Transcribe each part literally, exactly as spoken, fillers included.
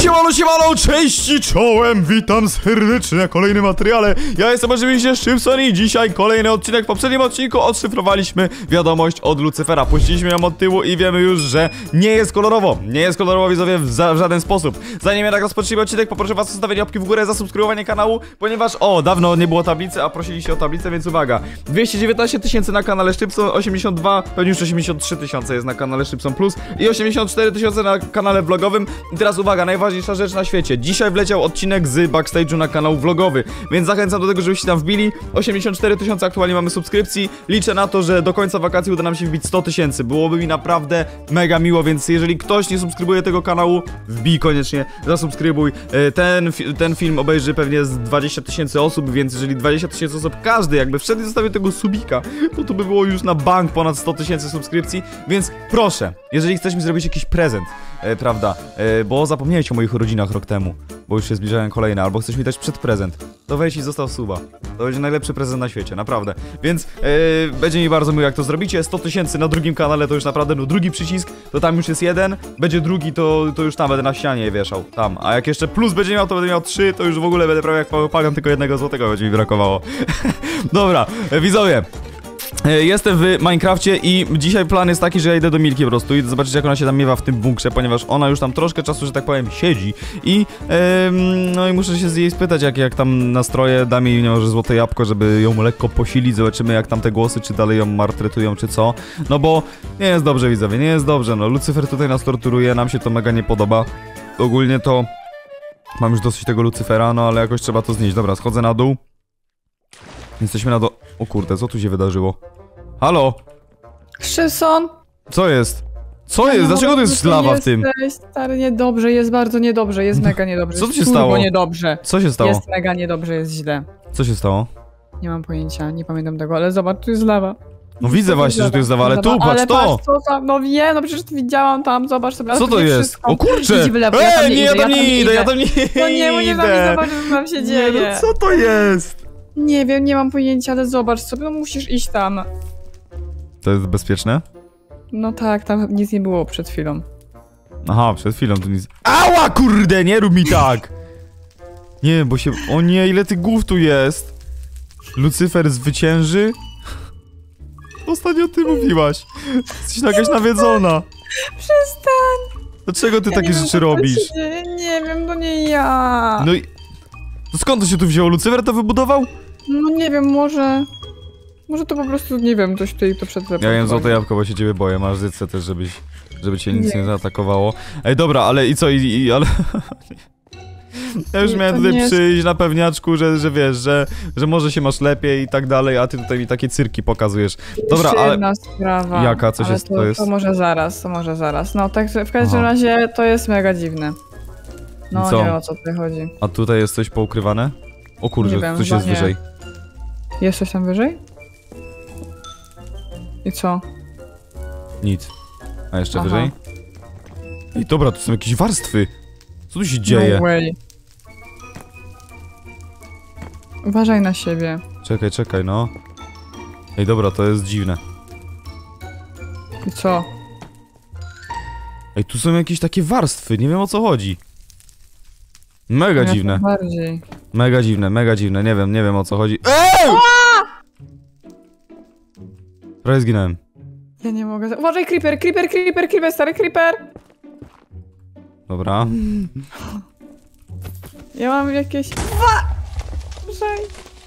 Siemano, siemano, cześć, czołem, witam serdecznie na kolejnym materiale. Ja jestem oczywiście Szczypson i dzisiaj kolejny odcinek. W poprzednim odcinku odszyfrowaliśmy wiadomość od Lucyfera. Puściliśmy ją od tyłu i wiemy już, że nie jest kolorowo. Nie jest kolorowo, widzowie, w, za, w żaden sposób. Zanim jednak rozpoczniemy odcinek, poproszę was o zostawienie łapki w górę, zasubskrybowanie kanału, ponieważ, o, dawno nie było tablicy, a prosiliście o tablicę, więc uwaga. dwieście dziewiętnaście tysięcy na kanale Szczypson, osiemdziesiąt dwa, pewnie już osiemdziesiąt trzy tysiące jest na kanale Szczypson Plus i osiemdziesiąt cztery tysiące na kanale vlogowym. I teraz uwaga, najważniejsza rzecz na świecie. Dzisiaj wleciał odcinek z backstage'u na kanał vlogowy, więc zachęcam do tego, żebyście tam wbili. osiemdziesiąt cztery tysiące aktualnie mamy subskrypcji. Liczę na to, że do końca wakacji uda nam się wbić sto tysięcy. Byłoby mi naprawdę mega miło, więc jeżeli ktoś nie subskrybuje tego kanału, wbij koniecznie, zasubskrybuj. Ten, ten film obejrzy pewnie z dwadzieścia tysięcy osób, więc jeżeli dwadzieścia tysięcy osób, każdy jakby wszedł i zostawił tego subika, to to by było już na bank ponad sto tysięcy subskrypcji, więc proszę, jeżeli chcesz mi zrobić jakiś prezent, e, prawda, e, bo zapomniałeś o moich urodzinach rok temu, bo już się zbliżają kolejne, albo chcesz mi dać przedprezent, to wejdź i zostaw suba. To będzie najlepszy prezent na świecie, naprawdę. Więc e, będzie mi bardzo miło, jak to zrobicie. sto tysięcy na drugim kanale to już naprawdę, no drugi przycisk, to tam już jest jeden, będzie drugi, to, to już tam będę na ścianie wieszał, tam. A jak jeszcze plus będzie miał, to będę miał trzy, to już w ogóle będę prawie jak Pagan, tylko jednego złotego będzie mi brakowało. Dobra, e, widzowie. Jestem w Minecrafcie i dzisiaj plan jest taki, że ja idę do Milki po prostu i zobaczyć, jak ona się tam miewa w tym bunkrze, ponieważ ona już tam troszkę czasu, że tak powiem, siedzi i em, no i muszę się z jej spytać, jak, jak tam nastroje, dam jej, nie może złote jabłko, żeby ją lekko posilić, zobaczymy, jak tam te głosy, czy dalej ją martretują, czy co, no bo nie jest dobrze, widzowie, nie jest dobrze, no Lucyfer tutaj nas torturuje, nam się to mega nie podoba, ogólnie to mam już dosyć tego Lucyfera, no ale jakoś trzeba to znieść. Dobra, schodzę na dół. Jesteśmy na do... O kurde, co tu się wydarzyło? Halo? Szczypson? Co jest? Co jest? Dlaczego to jest lawa w tym? Jest stary, niedobrze, jest bardzo niedobrze, jest mega niedobrze. Co tu się stało? Niedobrze. Co się stało? Jest mega niedobrze, jest źle. Co się stało? Nie mam pojęcia, nie pamiętam tego, ale zobacz, tu jest lawa. No widzę tu właśnie, że tu jest lawa, ale tu, ale patrz to! Patrz, co tam, no wiem, no przecież widziałam tam, zobacz sobie. Co to jest? Wszystko. O kurczę! Idź w lewo, ja tam Ej, nie nie, ja tam nie idę, ja tam nie idę! No nie, bo nie tam zobaczyć, co tam się dzieje. Nie, no co to jest? Nie wiem, nie mam pojęcia, ale zobacz sobie, no musisz iść tam. To jest bezpieczne? No tak, tam nic nie było przed chwilą. Aha, przed chwilą tu nic... Ała, kurde, nie rób mi tak! Nie, bo się... O nie, ile tych głów tu jest! Lucyfer zwycięży? Ostatnio ty mówiłaś. Jesteś jakaś nawiedzona. Przestań! Dlaczego ty Ja takie nie rzeczy wiem, robisz? Nie wiem, to nie ja. No i... To skąd to się tu wzięło? Lucyfer to wybudował? No nie wiem, może... Może to po prostu, nie wiem, ktoś tutaj to przed Ja jem złote jabłko, bo się ciebie boję. Masz zycę też, żebyś... Żeby cię nic nie, nie zaatakowało. Ej, dobra, ale i co? I, i ale... Ja już nie, miałem tutaj jest... przyjść na pewniaczku, że, że wiesz, że, że może się masz lepiej i tak dalej, a ty tutaj mi takie cyrki pokazujesz. Dobra, Jeszcze ale... jedna sprawa. Jaka? Co się ale to, to, to jest? to może zaraz, to może zaraz. No tak, w każdym Aha. razie to jest mega dziwne. No Co? nie wiem, o co tutaj chodzi. A tutaj jest coś poukrywane? O kurde, wiem, coś jest nie. wyżej. Jest coś tam wyżej? I co? Nic. A jeszcze Aha. wyżej? Ej, dobra, tu są jakieś warstwy. Co tu się dzieje? No way. Uważaj na siebie. Czekaj, czekaj, no. Ej, dobra, to jest dziwne. I co? Ej, tu są jakieś takie warstwy, nie wiem o co chodzi. Mega Ja dziwne. Bardziej. Mega dziwne, mega dziwne, nie wiem, nie wiem o co chodzi. Ej! Prawie zginąłem. Ja nie mogę. Uważaj, creeper, creeper, creeper, creeper, stary creeper! Dobra. Ja mam jakieś... Uważaj.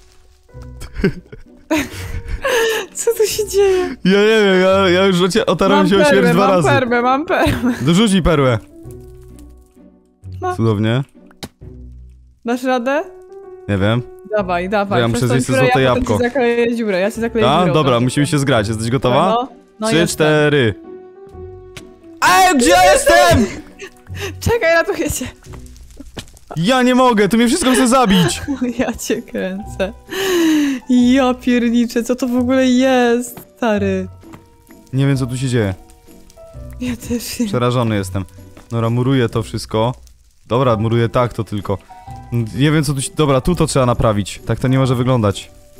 Co tu się dzieje? Ja nie wiem, ja, ja już otarłem się o śmierć dwa mam razy. Mam perłę, mam perłę. Dorzuć mi perłę. Ma. Cudownie. Dasz radę? Nie wiem. Dawaj, dawaj. Ja muszę Przez tą zjeść dziurę złote ja jabłko. Ja ci zakleję dziurę, ja ci zakleję A, dziurę. dobra, musimy się zgrać. Jesteś gotowa? No, no Trzy, jestem. cztery. Ej, gdzie ja jestem? Czekaj, ratuję cię. Ja nie mogę, tu mnie wszystko chce zabić. Ja cię kręcę. Ja pierniczę, co to w ogóle jest, stary? Nie wiem, co tu się dzieje. Ja też nie. Przerażony jestem. Dobra, muruję to wszystko. Dobra, muruję tak to tylko. Nie wiem, co tu się... Dobra, tu to trzeba naprawić. Tak to nie może wyglądać.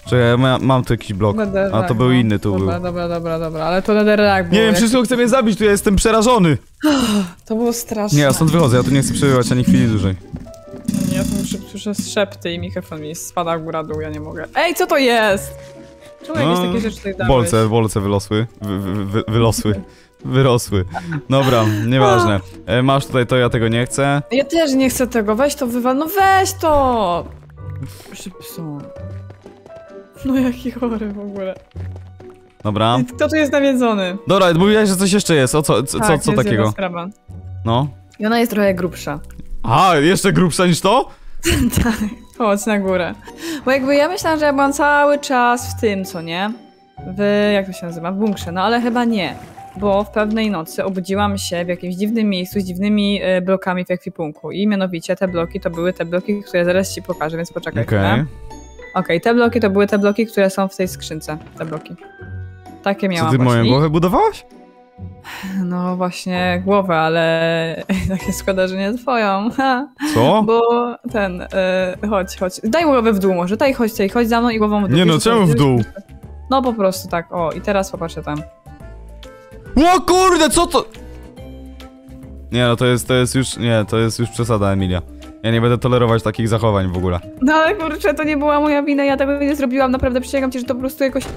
Czekaj, ja ma, mam tu jakiś blok. A to był inny, tu dobra, był. Dobra, dobra, dobra, ale to netherrack było. Nie wiem, jak... wszystko chce mnie zabić, tu ja jestem przerażony. To było straszne. Nie, ja stąd wychodzę, ja tu nie chcę przebywać ani chwili dłużej. Ja tu muszę słyszę szepty i mikrofon mi spada góra-dół, ja nie mogę. Ej, co to jest? Czemu No, jakieś takie rzeczy tutaj dałeś? Bolce, bolce wylosły. Wy, wy, wy, wylosły. Wyrosły. Dobra, nieważne. E, masz tutaj to, ja tego nie chcę. Ja też nie chcę tego, weź to wywal, no weź to! Szybko. No jaki chory w ogóle. Dobra. Kto tu jest nawiedzony? Dobra, mówiłaś, że coś jeszcze jest. O co, co, Tak, co, jest co jedna takiego? sprawa. No. I ona jest trochę grubsza. A, jeszcze grubsza niż to? Tak, chodź na górę. Bo jakby ja myślałam, że ja byłam cały czas w tym, co nie? W, jak to się nazywa? W bunkrze, no ale chyba nie. Bo w pewnej nocy obudziłam się w jakimś dziwnym miejscu z dziwnymi y, blokami w ekwipunku. I mianowicie te bloki to były te bloki, które zaraz ci pokażę, więc poczekaj Okej. chwilę. Okej, okay, te bloki to były te bloki, które są w tej skrzynce. Te bloki. Takie Co miałam ty moją właśnie. głowę budowałaś? No właśnie głowę, ale tak się składa, że nie twoją. Ha. Co? Bo ten, y, chodź, chodź. Daj głowę w dół może, daj chodź tutaj, chodź za mną i głową w dół. Nie no, Wiesz, czemu w dół? No po prostu tak, o i teraz popatrzę tam. O kurde, co to? Nie no, to jest, to jest już, nie, to jest już przesada, Emilia. Ja nie będę tolerować takich zachowań w ogóle. No ale kurczę, to nie była moja wina, ja tego nie zrobiłam, naprawdę przysięgam ci, że to po prostu jakoś...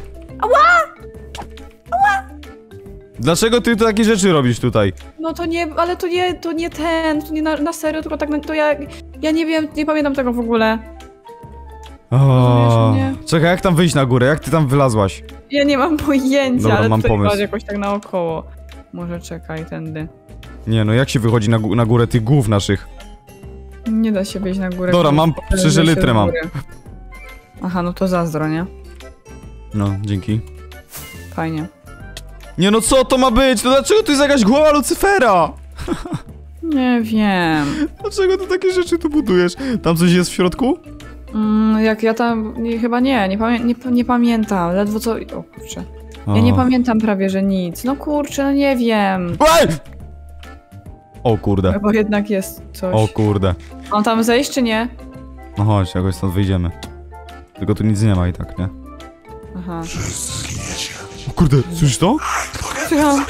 Dlaczego ty takie rzeczy robisz tutaj? No to nie, ale to nie, to nie ten, to nie na, na serio, tylko tak, na- to ja, ja nie wiem, nie pamiętam tego w ogóle. O, Rozumiesz mnie? czekaj, jak tam wyjść na górę? Jak ty tam wylazłaś? Ja nie mam pojęcia, Dobra, ale mam tutaj pomysł. chodź jakoś tak naokoło. Może czekaj, tędy. Nie no, jak się wychodzi na, gó- na górę tych głów naszych? Nie da się wejść na górę. Dobra, bo mam pokażę trzy się litrę z mam. góry. Aha, no to zazdro, nie? No, dzięki. Fajnie. Nie no, co to ma być? No dlaczego tu jest jakaś głowa Lucyfera? Nie wiem. Dlaczego ty takie rzeczy tu budujesz? Tam coś jest w środku? Mm, jak ja tam, nie, chyba nie, nie, pamię nie, nie pamiętam, ledwo co... O kurczę. Ja O. nie pamiętam prawie, że nic. No kurczę, no nie wiem. Ej! O kurde, Bo jednak jest coś. o kurde. Mam tam zejść, czy nie? No chodź, jakoś stąd wyjdziemy. Tylko tu nic nie ma i tak, nie? Aha. O kurde, słyszysz to? Słucham.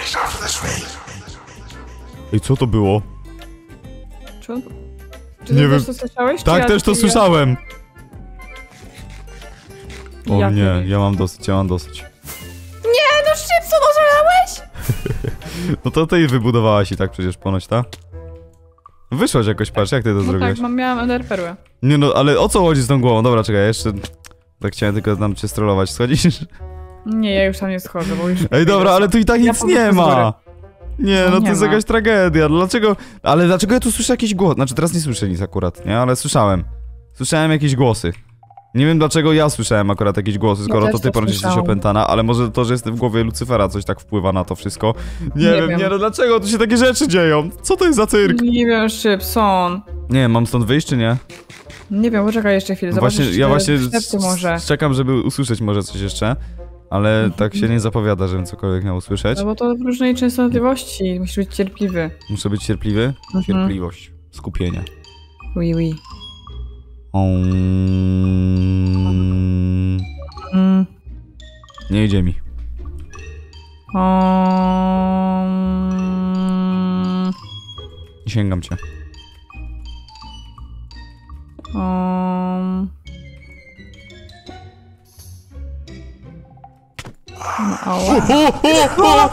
Ej, co to było? Czy, on... czy Nie ty wiem. też to słyszałeś? czy Tak, ja też to tylko słyszałem. O Ja nie, pierdzielę. ja mam dosyć, ja mam dosyć. Nie, no szybko dożerałeś? No to ty wybudowałaś i tak przecież ponoć, tak? Wyszłaś jakoś, patrz, jak ty to No zrobiłeś? tak, mam, miałam ender perłę. Nie no, ale o co chodzi z tą głową? Dobra, czekaj, jeszcze... Tak chciałem tylko tam cię strollować, schodzisz? Nie, ja już tam nie schodzę, bo już... Ej, dobra, ale tu i tak Ja nic po nie prostu z góry. ma! Nie, No no to nie jest ma. jakaś tragedia, dlaczego... Ale dlaczego ja tu słyszę jakiś głos? Znaczy teraz nie słyszę nic akurat, nie? Ale słyszałem. Słyszałem jakieś głosy. Nie wiem dlaczego ja słyszałem akurat jakieś głosy, skoro też to ty to ponoć jesteś słyszałam. opętana, ale może to, że jestem w głowie Lucyfera coś tak wpływa na to wszystko. Nie, Nie wiem, wiem. nie no dlaczego tu się takie rzeczy dzieją? Co to jest za cyrk? Nie wiem, Szybson. Nie wiem, mam stąd wyjść czy nie? Nie wiem, poczekaj jeszcze chwilę, Właśnie, zobaczysz, ja czy właśnie szepty może. s- czekam, żeby usłyszeć może coś jeszcze, ale tak się nie zapowiada, żebym cokolwiek miał usłyszeć. No bo to w różnej częstotliwości, musisz być cierpliwy. Muszę być cierpliwy? Mhm. Cierpliwość, skupienie. Oui, oui. Um... Mm. Nie idzie mi. Um... Sięgam cię. Um... Ała. O, o, o!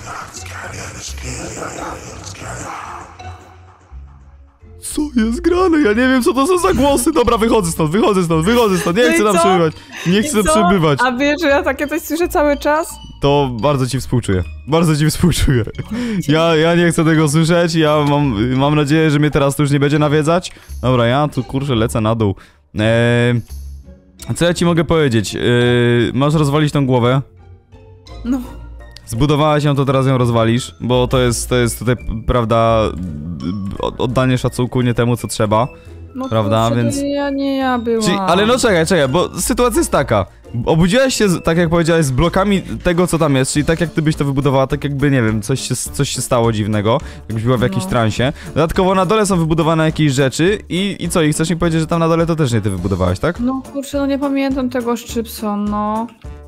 Co jest grane? Ja nie wiem co to są za głosy. Dobra, wychodzę stąd, wychodzę stąd, wychodzę stąd. Nie No i chcę tam co? przebywać. Nie I chcę tam co? przebywać. A wiesz, że ja takie coś słyszę cały czas? To bardzo ci współczuję. Bardzo ci współczuję. Ja, ja nie chcę tego słyszeć. Ja mam, mam nadzieję, że mnie teraz to już nie będzie nawiedzać. Dobra, ja tu kurczę lecę na dół. Eee, co ja ci mogę powiedzieć? Eee, masz rozwalić tą głowę. No. Zbudowałaś ją, to teraz ją rozwalisz, bo to jest, to jest tutaj, prawda, oddanie szacunku nie temu, co trzeba. No Prawda, kurczę, więc- to nie ja, nie ja byłam. Czyli, ale no czekaj, czekaj, bo sytuacja jest taka. Obudziłaś się, z, tak jak powiedziałeś, z blokami tego, co tam jest, czyli tak jak ty byś to wybudowała, tak jakby, nie wiem, coś się, coś się stało dziwnego, jakbyś była w jakimś No. transie. Dodatkowo na dole są wybudowane jakieś rzeczy i, i co, i chcesz mi powiedzieć, że tam na dole to też nie ty wybudowałaś, tak? No kurczę, no nie pamiętam tego Szczypson, no.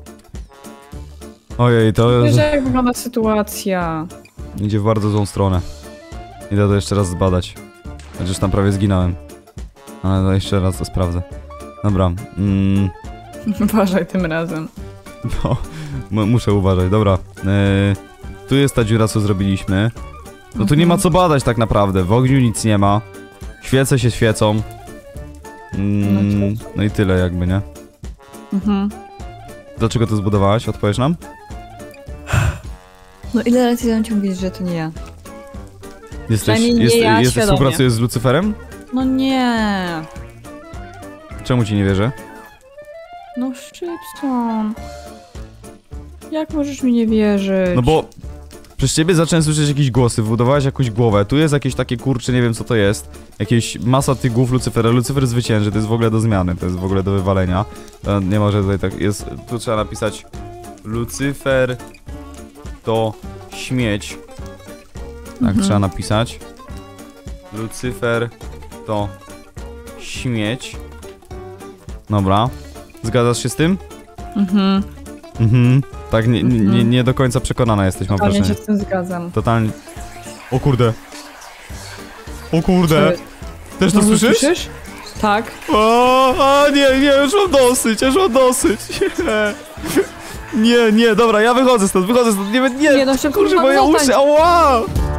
Ojej, to Wiesz, jak wygląda sytuacja. idzie w bardzo złą stronę. Idę to jeszcze raz zbadać. Chociaż tam prawie zginąłem. Ale to jeszcze raz to sprawdzę. Dobra, mm, Uważaj tym razem. no, m- muszę uważać, dobra. Yy, tu jest ta dziura, co zrobiliśmy. No tu nie ma co badać tak naprawdę, w ogniu nic nie ma. Świece się świecą. Mm, no i tyle jakby, nie? Mhm. Dlaczego to zbudowałaś? Odpowiesz nam? No ile razy ja ci mówić, że to nie ja? Jesteś, Przynajmniej nie jest, ja jesteś świadomie. współpracujesz z Lucyferem? No nie. Czemu ci nie wierzę? No Szczypson. Jak możesz mi nie wierzyć? No bo przez ciebie zacząłem słyszeć jakieś głosy, wybudowałaś jakąś głowę, tu jest jakieś takie kurcze, nie wiem co to jest. Jakieś masa tych głów Lucyfera, Lucyfer zwycięży, to jest w ogóle do zmiany, to jest w ogóle do wywalenia. To nie może tutaj tak, jest, tu trzeba napisać Lucyfer to śmieć. Tak, Mhm. trzeba napisać. Lucyfer to śmieć. Dobra. Zgadzasz się z tym? Mhm. Mhm. Tak, nie, nie, Mhm. nie do końca przekonana jesteś, mam Totalnie się wrażenie. z tym zgadzam. Totalnie. O kurde. O Co kurde. jest? Też to Znowu słyszysz? Tak. O, a nie, nie, już mam dosyć, już mam dosyć. Nie, nie, dobra, ja wychodzę stąd, wychodzę stąd, nie, nie, Nie, no szybko, kurczę, no, moje zostań. uszy, ała!